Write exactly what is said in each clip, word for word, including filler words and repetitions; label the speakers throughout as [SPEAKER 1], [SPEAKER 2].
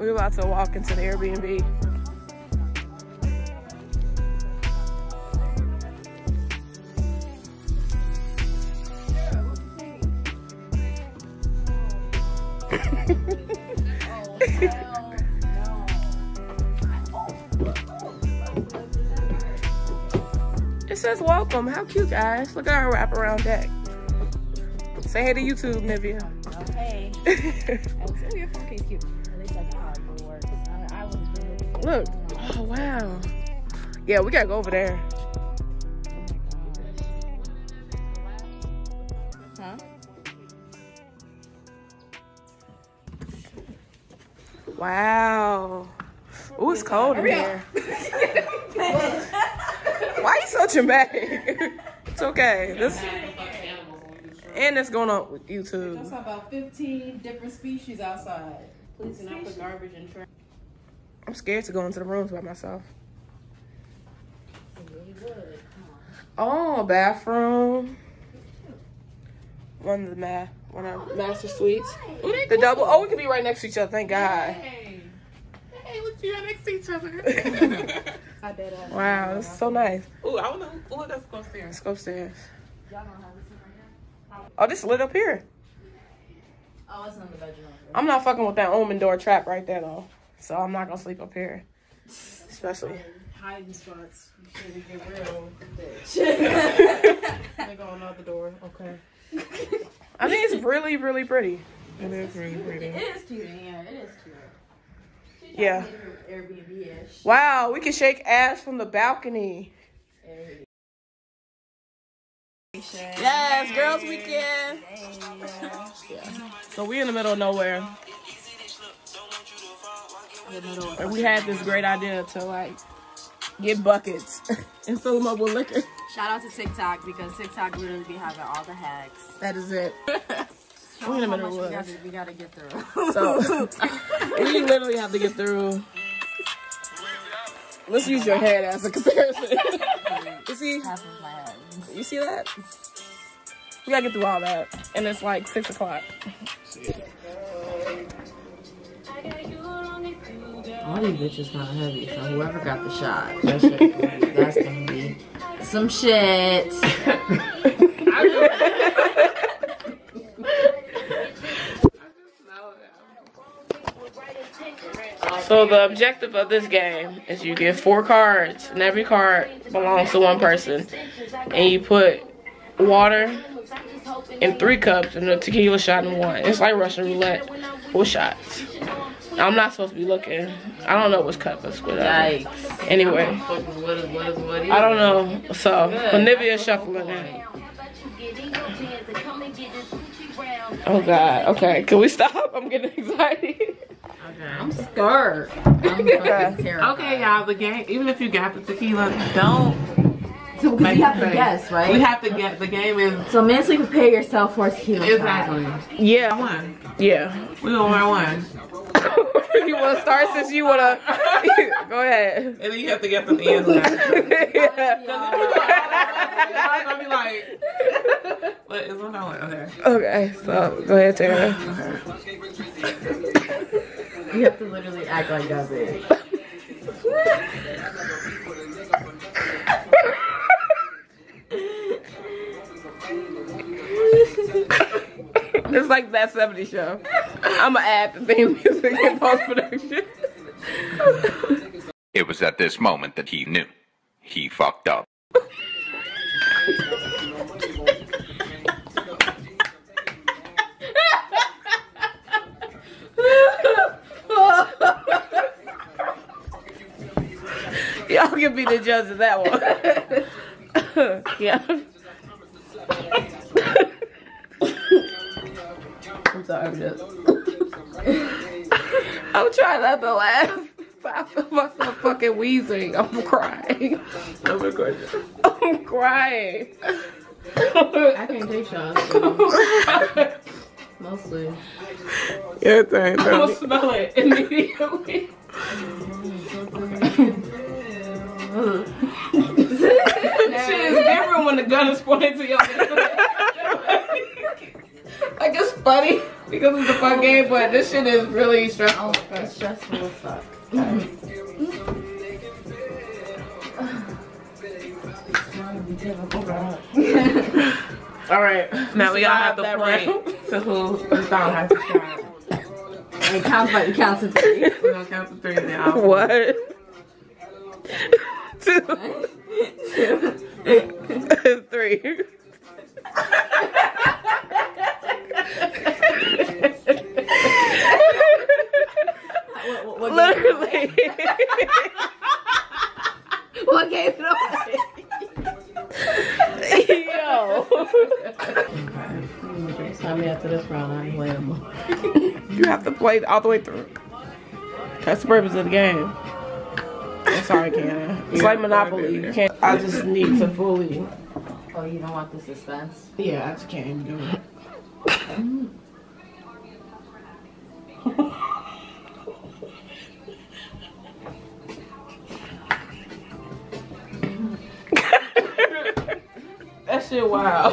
[SPEAKER 1] We're about to walk into the Airbnb. It says welcome. How cute, guys. Look at our wraparound deck. Say hey to YouTube, Nivea.
[SPEAKER 2] Oh, hey. Oh, your phone case cute. At least I know how it works. I, I was really
[SPEAKER 1] Look. Oh, wow. Yeah, we gotta go over there.
[SPEAKER 2] Huh?
[SPEAKER 1] Wow. Ooh, it's cold in here. Why you so dramatic? It's okay. This and it's going on with YouTube.
[SPEAKER 3] That's about fifteen different species outside. Please do not put garbage in trash.
[SPEAKER 1] I'm scared to go into the rooms by myself.
[SPEAKER 3] You really would.
[SPEAKER 1] Oh, bathroom. One of the ma one of the master suites.
[SPEAKER 3] Ooh, they
[SPEAKER 1] The
[SPEAKER 3] cool.
[SPEAKER 1] double. Oh, we can be right next to each other. Thank God.
[SPEAKER 3] Hey, hey, look, you right next to each other. I bet. I
[SPEAKER 1] Wow, this is so nice.
[SPEAKER 3] Ooh, I wanna. Ooh, let's go upstairs.
[SPEAKER 1] Let's go upstairs.
[SPEAKER 2] Y'all don't have this right here?
[SPEAKER 1] Oh, this lit up here.
[SPEAKER 2] Oh, it's in the bedroom.
[SPEAKER 1] I'm not fucking with that omen door trap right there though. So I'm not gonna sleep up here. Especially.
[SPEAKER 3] Hiding spots. Should we get real? They go another door. Okay.
[SPEAKER 1] I think it's really, really pretty.
[SPEAKER 3] It is really pretty.
[SPEAKER 2] It is cute. Yeah, it is cute.
[SPEAKER 1] Yeah.
[SPEAKER 2] Airbnb-ish.
[SPEAKER 1] Wow, we can shake ass from the balcony. Yes, girls weekend. Yeah. So we in the middle of nowhere. And we had this great idea to like get buckets and fill them up with liquor.
[SPEAKER 2] Shout out to TikTok because TikTok literally be having all the hacks.
[SPEAKER 1] That is it. We're in the middle of the
[SPEAKER 2] we gotta,
[SPEAKER 1] woods.
[SPEAKER 2] we gotta get through.
[SPEAKER 1] So we literally have to get through. Let's use your head as a comparison. You see?
[SPEAKER 2] Half of my head.
[SPEAKER 1] You see that? We gotta get through all that. And it's like six o'clock.
[SPEAKER 2] All these bitches kind of heavy, so whoever got the shot, that shit, that's gonna be some shit.
[SPEAKER 1] So the objective of this game is you get four cards, and every card belongs to one person. And you put water in three cups and a tequila shot in one. It's like Russian roulette with shots. I'm not supposed to be looking. I don't know which cup is whatever.
[SPEAKER 2] Yikes.
[SPEAKER 1] Anyway,
[SPEAKER 2] What is, what is, what is
[SPEAKER 1] I don't know. So, Nivea shuffling it. Oh God. Okay, can we stop? I'm getting anxiety.
[SPEAKER 2] Okay. I'm scared. I'm fucking terrified.
[SPEAKER 3] Okay, y'all. The game. Even if you got the tequila, don't.
[SPEAKER 2] So because you have to guess, right?
[SPEAKER 3] We have to get. The game is
[SPEAKER 2] So mentally prepare yourself for a tequila shot.
[SPEAKER 3] exactly.
[SPEAKER 1] Yeah.
[SPEAKER 3] One.
[SPEAKER 1] Yeah.
[SPEAKER 3] We gonna wear one.
[SPEAKER 1] You want to start since you want to? Go ahead.
[SPEAKER 3] And then you have to get from the end.
[SPEAKER 1] Yeah.
[SPEAKER 3] I'm gonna be like, what is one on? Okay.
[SPEAKER 1] Okay, so go ahead, Tara.
[SPEAKER 2] You have to literally act like that's it.
[SPEAKER 1] It's like that seventies show. I'ma add the theme music in post-production.
[SPEAKER 4] It was at this moment that he knew. He fucked up.
[SPEAKER 1] Y'all can be the judge of that one. Yeah. I'm sorry, I'm just. I'm trying not to laugh. I feel myself fucking wheezing. I'm crying. I'm recording. I'm crying.
[SPEAKER 2] I can't take shots. Mostly.
[SPEAKER 1] Yeah, thanks.
[SPEAKER 3] I'm gonna smell it immediately. Shit is different when the gun is pointed to your head.
[SPEAKER 1] Like it's funny. because it's a fun game, but this shit is really stressful.
[SPEAKER 2] Oh, it's stressful as fuck.
[SPEAKER 1] All right.
[SPEAKER 3] Now we all have to
[SPEAKER 1] that
[SPEAKER 3] point
[SPEAKER 1] round.
[SPEAKER 3] to who we don't have to try.
[SPEAKER 2] It counts like it counts to three.
[SPEAKER 3] We're gonna count to three now.
[SPEAKER 1] What? Two. Three.
[SPEAKER 2] what, what, what
[SPEAKER 1] Literally.
[SPEAKER 2] What gave it away?
[SPEAKER 1] Yo.
[SPEAKER 2] Time me after this round, I'm playing.
[SPEAKER 1] You have to play all the way through. That's the purpose of the game. I'm sorry, Kiana. It's like Monopoly. You can't. I just need to fully.
[SPEAKER 2] Oh, you don't want the suspense?
[SPEAKER 1] Yeah, I just can't even do it. That shit wild.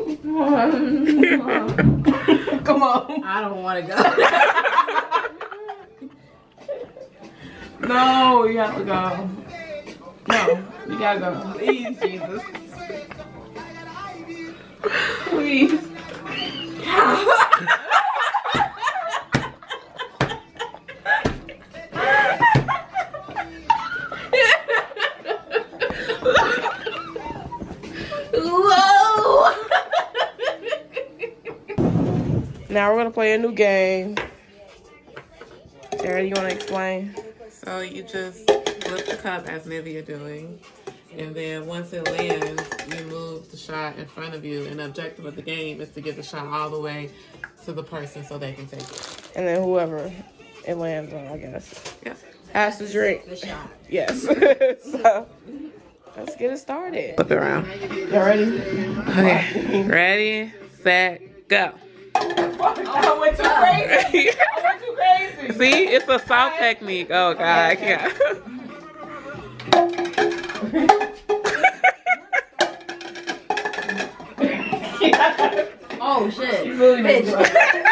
[SPEAKER 1] Come on.
[SPEAKER 2] I don't want to go.
[SPEAKER 1] No, you have to go. No, you gotta go. Please, Jesus. Please. Now we're gonna play a new game. Sarah, you wanna explain?
[SPEAKER 3] So you just flip the cup as maybe you're doing, and then once it lands, you move the shot in front of you. And the objective of the game is to get the shot all the way to the person so they can take it.
[SPEAKER 1] And then whoever it lands on, I guess,
[SPEAKER 3] Yeah.
[SPEAKER 1] has to drink.
[SPEAKER 2] The shot.
[SPEAKER 1] Yes. So let's get it started.
[SPEAKER 3] Flip it around.
[SPEAKER 1] Y'all ready?
[SPEAKER 3] Okay. Ready, set, go.
[SPEAKER 1] I went too crazy. I went too crazy.
[SPEAKER 3] See, it's a soft technique. Oh God, I can't.
[SPEAKER 2] Oh shit.
[SPEAKER 1] You really
[SPEAKER 2] Bitch.
[SPEAKER 1] need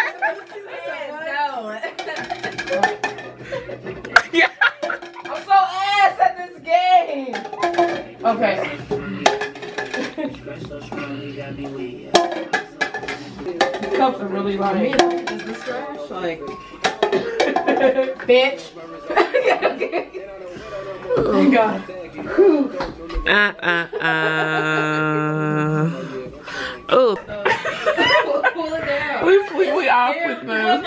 [SPEAKER 3] Yeah.
[SPEAKER 1] I'm so ass at this game. Okay. These cups are really like.
[SPEAKER 2] Is this trash? Like,
[SPEAKER 1] Bitch. Thank God.
[SPEAKER 3] Uh uh uh. Oh.
[SPEAKER 2] pull it down.
[SPEAKER 1] We we, we all put them.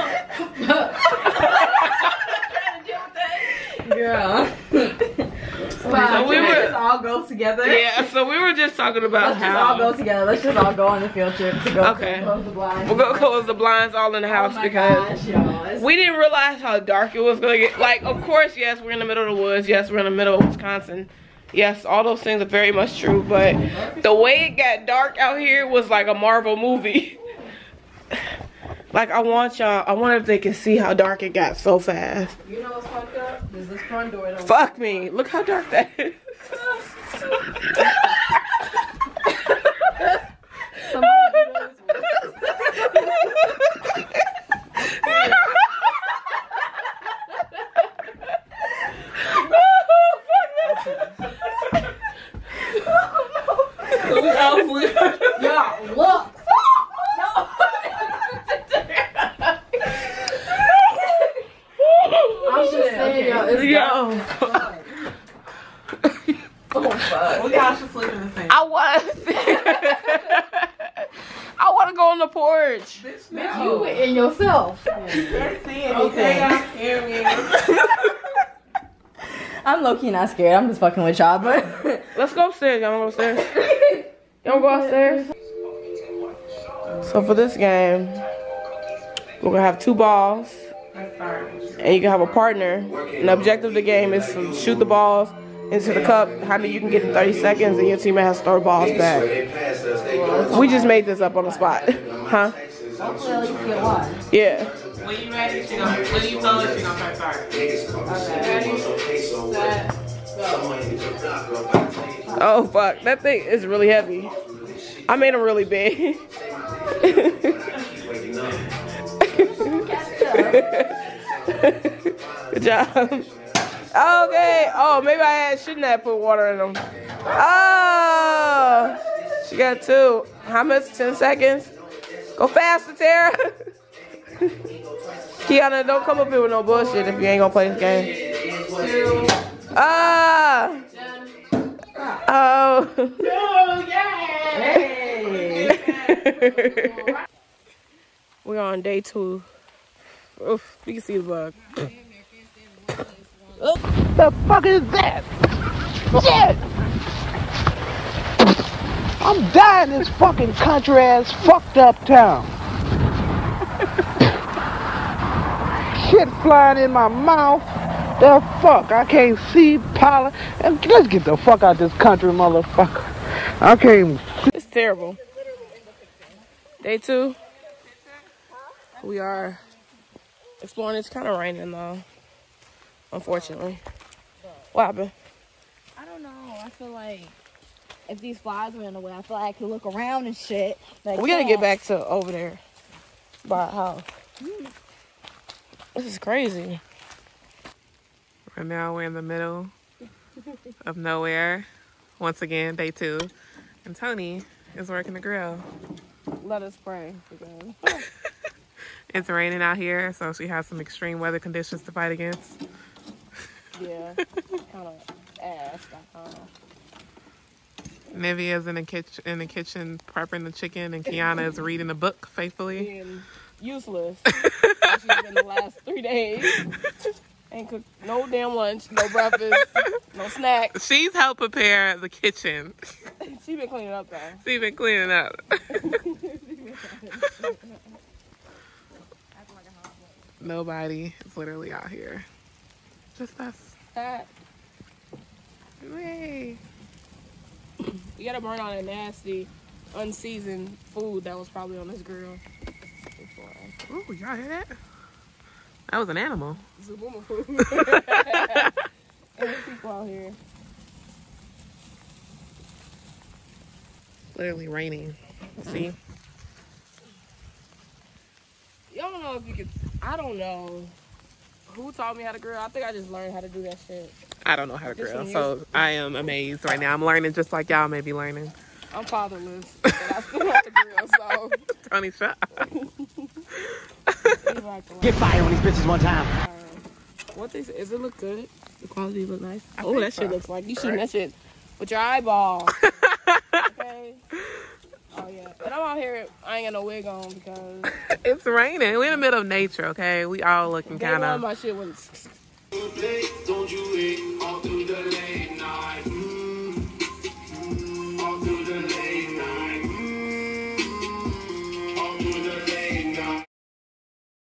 [SPEAKER 2] Girl.
[SPEAKER 1] So
[SPEAKER 2] Wow,
[SPEAKER 1] we
[SPEAKER 2] can we
[SPEAKER 1] were-
[SPEAKER 2] just all go together?
[SPEAKER 1] Yeah. So we were just talking about
[SPEAKER 2] Let's just
[SPEAKER 1] how.
[SPEAKER 2] all go together. Let's just all go on the field trip to go
[SPEAKER 1] Okay.
[SPEAKER 2] close the blinds.
[SPEAKER 1] We're gonna close the blinds all in the house
[SPEAKER 2] Oh my
[SPEAKER 1] because.
[SPEAKER 2] gosh, y'all. It's-
[SPEAKER 1] We didn't realize how dark it was gonna get. Like, of course, yes, we're in the middle of the woods. Yes, we're in the middle of Wisconsin. Yes, all those things are very much true. But the way it got dark out here was like a Marvel movie. Like, I want y'all, I wonder if they can see how dark it got so fast.
[SPEAKER 2] You know what's fucked up? Is this front door don't
[SPEAKER 1] Fuck me. Look how dark that is.
[SPEAKER 2] Yeah, look. I'm just saying, yo, it's
[SPEAKER 1] Yo.
[SPEAKER 2] oh fuck.
[SPEAKER 3] We all should sleep in the same.
[SPEAKER 1] I want I want to go on the porch.
[SPEAKER 3] Bitch,
[SPEAKER 2] You were in yourself.
[SPEAKER 3] can't see anything.
[SPEAKER 2] Okay.
[SPEAKER 3] Y'all scare me.
[SPEAKER 2] I'm low key not scared. I'm just fucking with y'all, but
[SPEAKER 1] Let's go upstairs. Y'all wanna go upstairs? Y'all go upstairs? So for this game, we're gonna have two balls, and you can have a partner. And the objective of the game is to shoot the balls into the cup. How many you can get in thirty seconds, and your teammate has to throw the balls back. We just made this up on the spot, huh?
[SPEAKER 2] hopefully at least get one.
[SPEAKER 1] Yeah.
[SPEAKER 3] When you ready, she gonna, when you tell her, she gonna press start.
[SPEAKER 2] Ready, set, go.
[SPEAKER 1] Oh fuck, that thing is really heavy. I made them really big. Good job. Okay. Oh, maybe I had, shouldn't have put water in them. Oh, she got two. How much? Ten seconds. Go faster, Tara. Kiana, don't come up here with no bullshit if you ain't gonna play this game. Ah. Oh. We're on day two. Oof, you can see the bug.
[SPEAKER 5] The fuck is that? Shit! I'm dying in this fucking country ass fucked up town. Shit flying in my mouth. The fuck? I can't see pollen. And let's get the fuck out of this country, motherfucker. I can't even see.
[SPEAKER 1] It's terrible. Day two. We are exploring. It's kind of raining though, unfortunately. What happened?
[SPEAKER 6] I don't know. I feel like if these flies were in the way, I feel like I could look around and shit. Like,
[SPEAKER 1] We gotta
[SPEAKER 6] yeah.
[SPEAKER 1] get back to over there by our house. This is crazy.
[SPEAKER 3] Right now we're in the middle of nowhere. Once again, day two. And Tony is working the grill.
[SPEAKER 1] Let us pray.
[SPEAKER 3] It's raining out here, so she has some extreme weather conditions to fight against.
[SPEAKER 1] Yeah, kind of ass. Uh,
[SPEAKER 3] Nivea's in the kitchen, in the kitchen prepping the chicken, and Kiana is reading a book faithfully.
[SPEAKER 1] being useless. She's been the last three days. Ain't cooked no damn lunch, no breakfast, no snack.
[SPEAKER 3] She's helped prepare the kitchen.
[SPEAKER 1] She been cleaning up though.
[SPEAKER 3] She's been cleaning up. Nobody is literally out here. Just us.
[SPEAKER 1] Pat,
[SPEAKER 3] Hey.
[SPEAKER 1] you gotta burn on a nasty, unseasoned food that was probably on this grill before.
[SPEAKER 3] Ooh, y'all hear that? That was an animal.
[SPEAKER 1] Zabuma food. And there's people out here.
[SPEAKER 3] Literally raining. See?
[SPEAKER 1] Y'all don't know if you could. I don't know who taught me how to grill. I think I just learned how to do that shit.
[SPEAKER 3] I don't know how to
[SPEAKER 1] Just
[SPEAKER 3] grill,
[SPEAKER 1] from
[SPEAKER 3] so I am amazed right now. I'm learning just like y'all may be learning.
[SPEAKER 1] I'm fatherless, but I still have to grill, so.
[SPEAKER 3] Tony, shut up.
[SPEAKER 5] Get fired on these bitches one time.
[SPEAKER 1] Uh, what they say, does it look good? The quality look nice?
[SPEAKER 3] I
[SPEAKER 1] Oh,
[SPEAKER 3] think
[SPEAKER 1] that shit
[SPEAKER 3] so.
[SPEAKER 1] looks like you shooting that shit with your eyeball. Okay. Oh yeah. And I'm out here. I ain't got no wig on because
[SPEAKER 3] It's raining. We're in the middle of nature, okay? We all looking
[SPEAKER 1] day
[SPEAKER 3] kind
[SPEAKER 1] one
[SPEAKER 3] of.
[SPEAKER 1] my shit was.